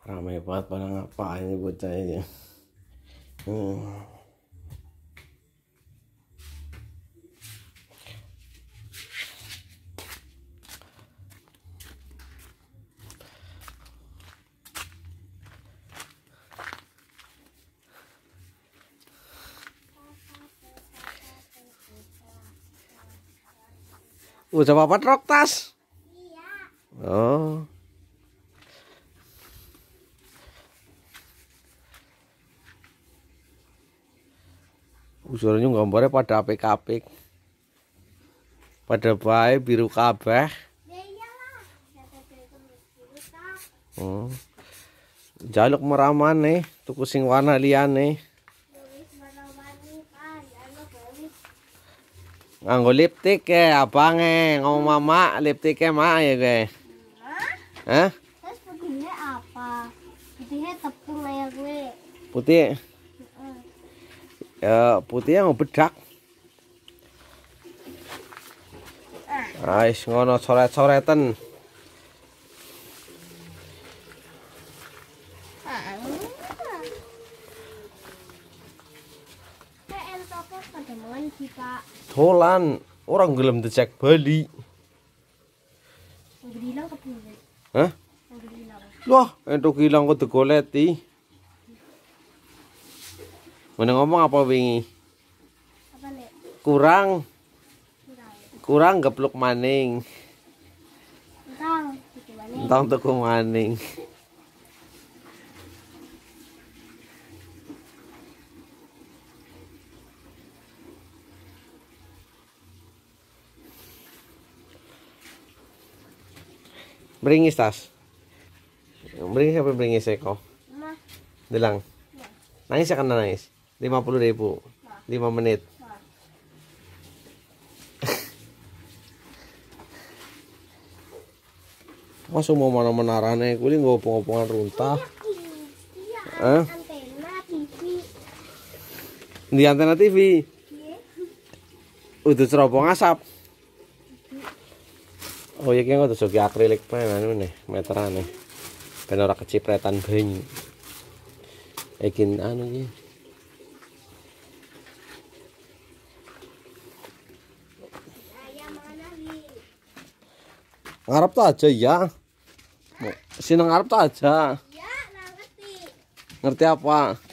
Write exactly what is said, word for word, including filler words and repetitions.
Ramai banget pada ngapain ini bocah ini. Hmm. Udah papat rok tas? Iya. Oh. Usulnya gambarnya pada apik-apik. Pada baik biru kabeh. Ya iyalah. Oh. Jaluk meraman nih, tuku sing warna liyane. Nganggo lipstick ya, abange ngomong mama lipsticknya mak ya gue. Hah? Terus putihnya apa? Putihnya tepung kayak gue. Putih. Uh. Ya putihnya mau bedak. Ais ngono coret-coretan. Dolan, orang gelem dicek Bali. Hilang kepiye? Hah? Wah, entuk hilang kok digoleti. Mana ngomong apa wingi? Apa nek? Kurang. Kurang gepluk maning. Entang, tuku maning. Entang tuku maning. Beringis tas. Beringis apa beringis Eko? Nah. Dilang. Nah. Nangis akan nangis. lima puluh ribu. Nah. lima menit. Nah. Masa mau mana menarane kuwi ngopong-ngopongan runtah. Hah? Antena T V. Di antena T V. Udah cerobong asap. Oh iya kayaknya udah sugi akrilik anu nih meteran nih. Ben ora kecipretan banyu. Ekin anu iki. Ngarep tuh aja ya. Sini ngarep tuh aja. Ya, ngerti. Ngerti apa?